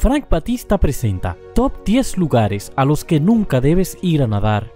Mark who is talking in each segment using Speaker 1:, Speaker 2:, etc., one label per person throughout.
Speaker 1: Frank Batista presenta Top 10 lugares a los que nunca debes ir a nadar.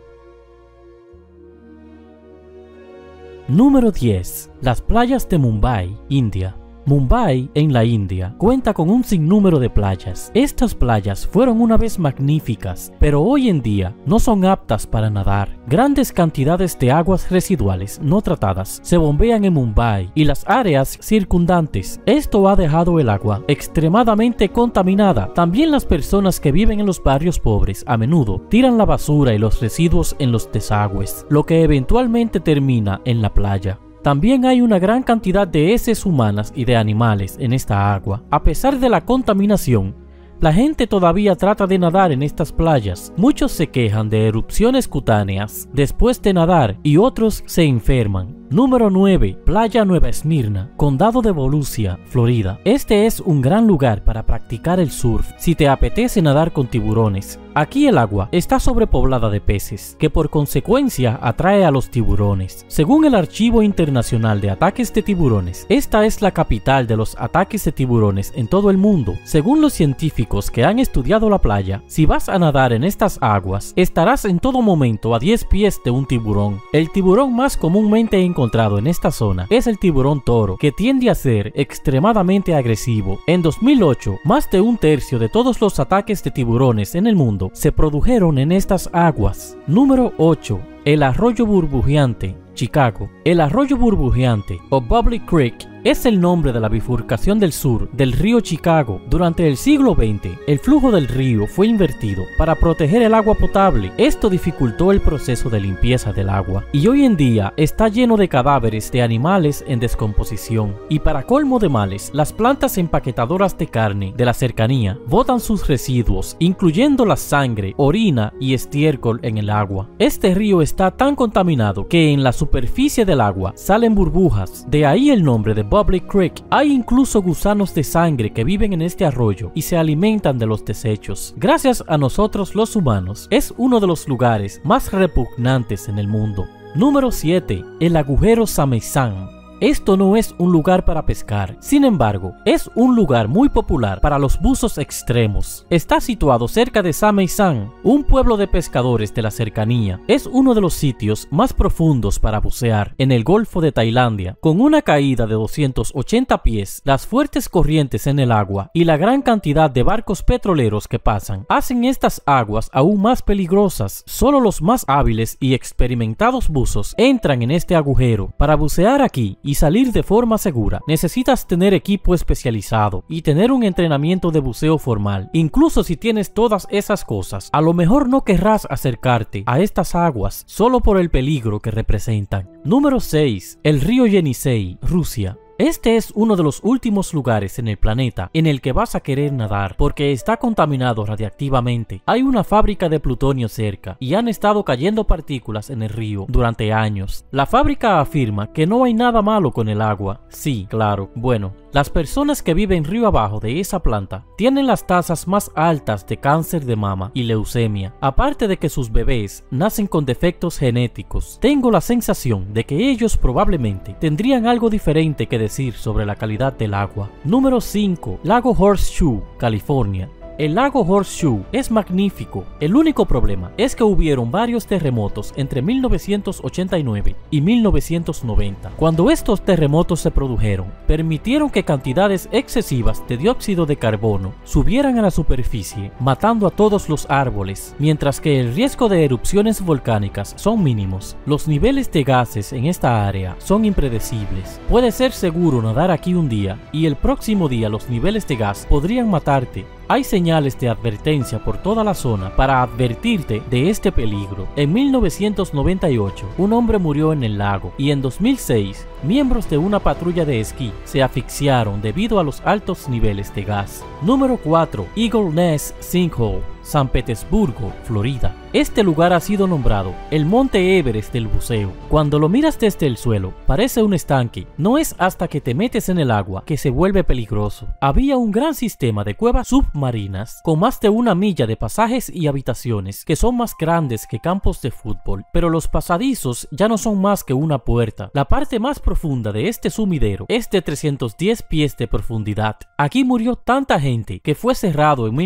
Speaker 1: Número 10. Las playas de Mumbai, India. Mumbai, en la India, cuenta con un sinnúmero de playas. Estas playas fueron una vez magníficas, pero hoy en día no son aptas para nadar. Grandes cantidades de aguas residuales no tratadas se bombean en Mumbai y las áreas circundantes. Esto ha dejado el agua extremadamente contaminada. También las personas que viven en los barrios pobres a menudo tiran la basura y los residuos en los desagües, lo que eventualmente termina en la playa. También hay una gran cantidad de heces humanas y de animales en esta agua. A pesar de la contaminación, la gente todavía trata de nadar en estas playas. Muchos se quejan de erupciones cutáneas después de nadar y otros se enferman. Número 9. Playa Nueva Esmirna, Condado de Volusia, Florida. Este es un gran lugar para practicar el surf si te apetece nadar con tiburones. Aquí el agua está sobrepoblada de peces, que por consecuencia atrae a los tiburones. Según el Archivo Internacional de Ataques de Tiburones, esta es la capital de los ataques de tiburones en todo el mundo. Según los científicos que han estudiado la playa, si vas a nadar en estas aguas, estarás en todo momento a 10 pies de un tiburón. El tiburón más comúnmente encontrado en esta zona es el tiburón toro, que tiende a ser extremadamente agresivo. En 2008, más de un tercio de todos los ataques de tiburones en el mundo se produjeron en estas aguas. Número 8. El arroyo burbujeante, Chicago. El arroyo burbujeante o Bubbly Creek es el nombre de la bifurcación del sur del río Chicago. Durante el siglo XX, el flujo del río fue invertido para proteger el agua potable. Esto dificultó el proceso de limpieza del agua y hoy en día está lleno de cadáveres de animales en descomposición. Y para colmo de males, las plantas empaquetadoras de carne de la cercanía botan sus residuos, incluyendo la sangre, orina y estiércol en el agua. Este río está tan contaminado que en la superficie del agua salen burbujas, de ahí el nombre de Bubbly Creek. Hay incluso gusanos de sangre que viven en este arroyo y se alimentan de los desechos. Gracias a nosotros los humanos, es uno de los lugares más repugnantes en el mundo. Número 7. El agujero Sameysán. Esto no es un lugar para pescar, sin embargo, es un lugar muy popular para los buzos extremos. Está situado cerca de Sameysán, un pueblo de pescadores de la cercanía. Es uno de los sitios más profundos para bucear en el Golfo de Tailandia. Con una caída de 280 pies, las fuertes corrientes en el agua y la gran cantidad de barcos petroleros que pasan hacen estas aguas aún más peligrosas. Solo los más hábiles y experimentados buzos entran en este agujero. Para bucear aquí y salir de forma segura, necesitas tener equipo especializado y tener un entrenamiento de buceo formal. Incluso si tienes todas esas cosas, a lo mejor no querrás acercarte a estas aguas solo por el peligro que representan. Número 6. El río Yenisei, Rusia. Este es uno de los últimos lugares en el planeta en el que vas a querer nadar porque está contaminado radiactivamente. Hay una fábrica de plutonio cerca y han estado cayendo partículas en el río durante años. La fábrica afirma que no hay nada malo con el agua. Sí, claro. Bueno, las personas que viven río abajo de esa planta tienen las tasas más altas de cáncer de mama y leucemia. Aparte de que sus bebés nacen con defectos genéticos, tengo la sensación de que ellos probablemente tendrían algo diferente que decir sobre la calidad del agua. Número 5. Lago Horseshoe, California. El lago Horseshoe es magnífico. El único problema es que hubieron varios terremotos entre 1989 y 1990. Cuando estos terremotos se produjeron, permitieron que cantidades excesivas de dióxido de carbono subieran a la superficie, matando a todos los árboles, mientras que el riesgo de erupciones volcánicas son mínimos. Los niveles de gases en esta área son impredecibles. Puede ser seguro nadar aquí un día y el próximo día los niveles de gas podrían matarte. Hay señales de advertencia por toda la zona para advertirte de este peligro. En 1998, un hombre murió en el lago y en 2006, miembros de una patrulla de esquí se asfixiaron debido a los altos niveles de gas. Número 4. Eagle Nest Sinkhole, San Petersburgo, Florida. Este lugar ha sido nombrado el Monte Everest del buceo. Cuando lo miras desde el suelo, parece un estanque. No es hasta que te metes en el agua que se vuelve peligroso. Había un gran sistema de cuevas submarinas con más de 1 milla de pasajes y habitaciones que son más grandes que campos de fútbol, pero los pasadizos ya no son más que una puerta. La parte más profunda de este sumidero es de 310 pies de profundidad. Aquí murió tanta gente que fue cerrado en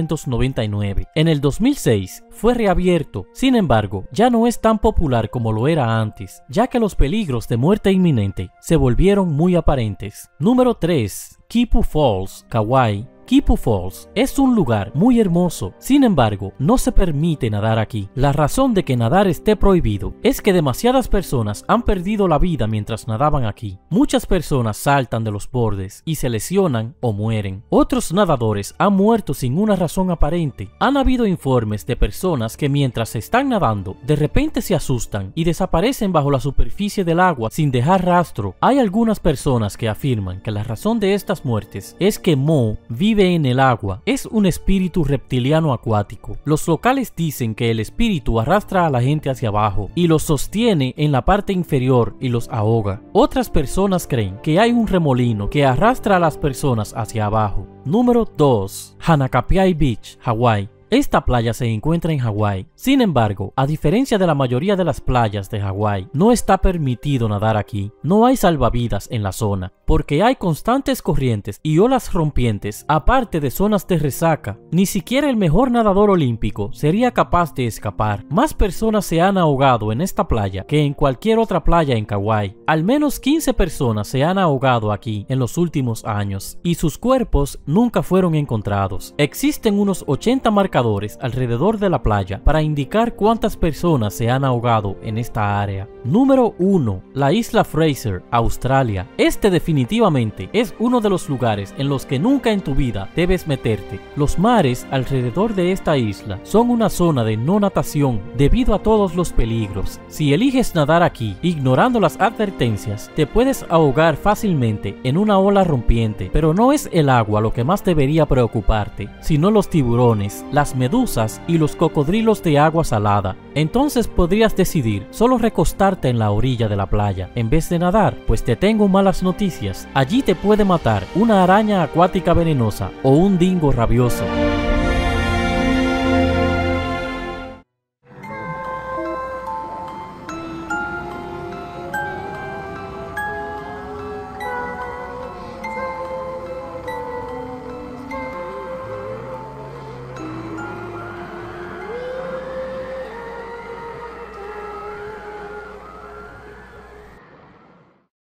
Speaker 1: 1999. En el 2006 fue reabierto. Sin embargo, ya no es tan popular como lo era antes, ya que los peligros de muerte inminente se volvieron muy aparentes. Número 3. Kipu Falls, Kauai. Kipu Falls es un lugar muy hermoso, sin embargo, no se permite nadar aquí. La razón de que nadar esté prohibido es que demasiadas personas han perdido la vida mientras nadaban aquí. Muchas personas saltan de los bordes y se lesionan o mueren. Otros nadadores han muerto sin una razón aparente. Han habido informes de personas que mientras están nadando, de repente se asustan y desaparecen bajo la superficie del agua sin dejar rastro. Hay algunas personas que afirman que la razón de estas muertes es que Mo vive en el agua. Es un espíritu reptiliano acuático. Los locales dicen que el espíritu arrastra a la gente hacia abajo y los sostiene en la parte inferior y los ahoga. Otras personas creen que hay un remolino que arrastra a las personas hacia abajo. Número 2. Hanakapiai Beach, Hawái. Esta playa se encuentra en Hawái. Sin embargo, a diferencia de la mayoría de las playas de Hawái, no está permitido nadar aquí. No hay salvavidas en la zona, porque hay constantes corrientes y olas rompientes, aparte de zonas de resaca. Ni siquiera el mejor nadador olímpico sería capaz de escapar. Más personas se han ahogado en esta playa que en cualquier otra playa en Kauai. Al menos 15 personas se han ahogado aquí en los últimos años, y sus cuerpos nunca fueron encontrados. Existen unos 80 marcadores alrededor de la playa para indicar cuántas personas se han ahogado en esta área. Número 1. La isla Fraser, Australia. Este definitivamente es uno de los lugares en los que nunca en tu vida debes meterte. Los mares alrededor de esta isla son una zona de no natación debido a todos los peligros. Si eliges nadar aquí, ignorando las advertencias, te puedes ahogar fácilmente en una ola rompiente, pero no es el agua lo que más debería preocuparte, sino los tiburones, las medusas y los cocodrilos de agua salada. Entonces podrías decidir solo recostarte en la orilla de la playa en vez de nadar. Pues te tengo malas noticias. Allí te puede matar una araña acuática venenosa o un dingo rabioso.